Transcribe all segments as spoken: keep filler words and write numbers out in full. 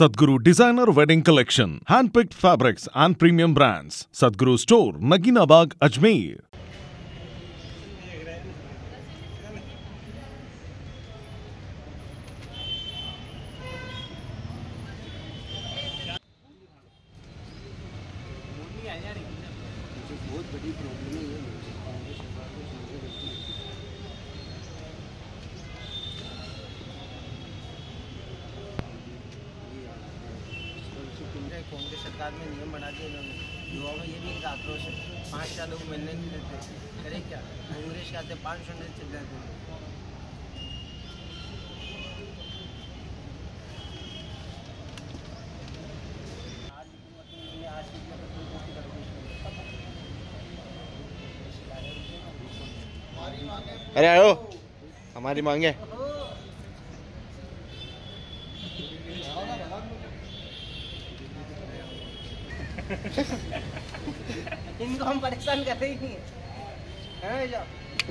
Sadhguru Designer Wedding Collection, hand-picked fabrics and premium brands. Sadhguru Store, Nagina Bagh, Ajmer. बहुत बड़ी problem है ये कांग्रेस सरकार को समझे बिल्कुल। कांग्रेस सरकार में नियम बना दिए उन्होंने, युवाओं में ये भी एक आक्रोश है। पाँच साल लोग मिलने नहीं देते, करे क्या? कांग्रेस के आते पाँच सौ चल जाते हैं। अरे आओ, हमारी मांगे। इनको हम परेशान करते ही नहीं है, जाओ।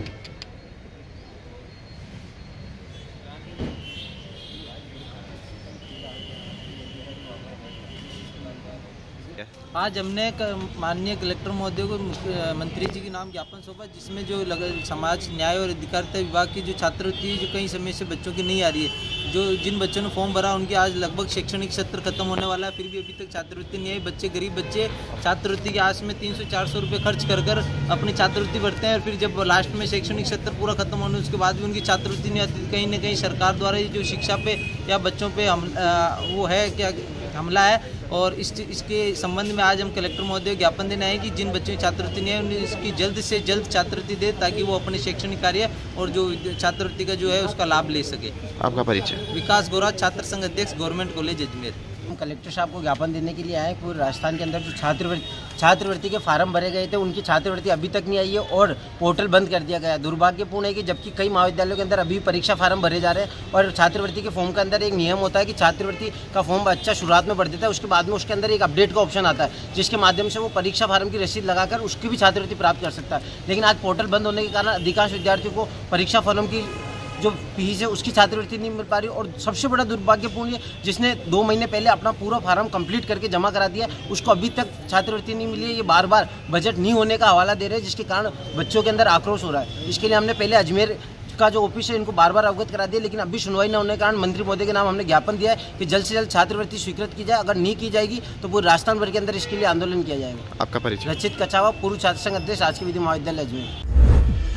आज हमने माननीय कलेक्टर महोदय को मंत्री जी के नाम ज्ञापन सौंपा, जिसमें जो समाज न्याय और अधिकारिता विभाग की जो छात्रवृत्ति जो कई समय से बच्चों की नहीं आ रही है, जो जिन बच्चों ने फॉर्म भरा उनकी आज लगभग शैक्षणिक सत्र खत्म होने वाला है, फिर भी अभी तक छात्रवृत्ति नहीं आई। बच्चे गरीब बच्चे छात्रवृत्ति की आस में तीन सौ चार सौ रुपये खर्च कर कर अपनी छात्रवृत्ति भरते हैं, और फिर जब लास्ट में शैक्षणिक सत्र पूरा खत्म होने उसके बाद भी उनकी छात्रवृत्ति नहीं आती। कहीं ना कहीं सरकार द्वारा ये जो शिक्षा पे या बच्चों पे हम वो है क्या हमला है, और इस इसके संबंध में आज हम कलेक्टर महोदय ज्ञापन देने आए कि जिन बच्चों की छात्रवृत्ति नहीं है उन्हें इसकी जल्द से जल्द छात्रवृत्ति दे, ताकि वो अपने शैक्षणिक कार्य और जो छात्रवृत्ति का जो है उसका लाभ ले सके। आपका परिचय? विकास गौरा, छात्र संघ अध्यक्ष, गवर्नमेंट कॉलेज अजमेर। हम कलेक्टर साहब को ज्ञापन देने के लिए आए। पूरे राजस्थान के अंदर जो छात्रवृत्ति छात्रवृत्ति के फार्म भरे गए थे, उनकी छात्रवृत्ति अभी तक नहीं आई है और पोर्टल बंद कर दिया गया है। दुर्भाग्यपूर्ण है कि जबकि कई महाविद्यालयों के अंदर अभी परीक्षा फार्म भरे जा रहे हैं, और छात्रवृत्ति के फॉर्म के अंदर एक नियम होता है कि छात्रवृत्ति का फॉर्म बच्चा शुरुआत में भर देता है, उसके बाद में उसके अंदर एक अपडेट का ऑप्शन आता है, जिसके माध्यम से वो परीक्षा फार्म की रसीद लगाकर उसकी भी छात्रवृत्ति प्राप्त कर सकता है। लेकिन आज पोर्टल बंद होने के कारण अधिकांश विद्यार्थियों को परीक्षा फार्म की जो फीस है उसकी छात्रवृत्ति नहीं मिल पा रही, और सबसे बड़ा दुर्भाग्यपूर्ण है जिसने दो महीने पहले अपना पूरा फार्म कंप्लीट करके जमा करा दिया, उसको अभी तक छात्रवृत्ति नहीं मिली है। ये बार बार बजट नहीं होने का हवाला दे रहे हैं, जिसके कारण बच्चों के अंदर आक्रोश हो रहा है। इसके लिए हमने पहले अजमेर का जो ऑफिस है इनको बार बार अवगत करा दिया, लेकिन अभी सुनवाई न होने के कारण मंत्री महोदय के नाम हमने ज्ञापन दिया है कि जल्द से जल्द छात्रवृत्ति स्वीकृत की जाए। अगर नहीं की जाएगी तो पूरे राजस्थान भर के अंदर इसके लिए आंदोलन किया जाएगा। आपका परिचय? रचित कछावा, पूर्व छात्र संघ अध्यक्ष, राजकीय विधि महाविद्यालय अजमेर।